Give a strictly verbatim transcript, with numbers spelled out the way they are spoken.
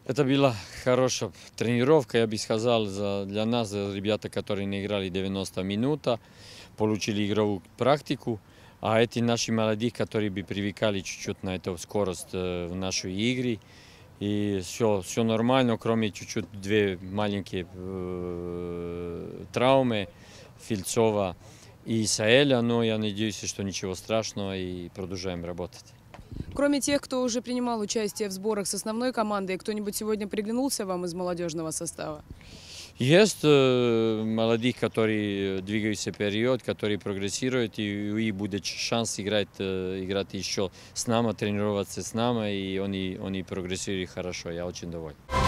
Это была хорошая тренировка, я бы сказал, за, для нас, за ребята, которые не играли девяносто минут, получили игровую практику, а эти наши молодые, которые бы привыкали чуть-чуть на эту скорость э, в нашей игре. И все, все нормально, кроме чуть-чуть две маленькие э, травмы Фильцова и Саэля, но я надеюсь, что ничего страшного и продолжаем работать. Кроме тех, кто уже принимал участие в сборах с основной командой, кто-нибудь сегодня приглянулся вам из молодежного состава? Есть э, молодые, которые двигаются вперед, которые прогрессируют, и у них будет шанс играть, э, играть еще с нами, тренироваться с нами, и они, они прогрессируют хорошо, я очень доволен.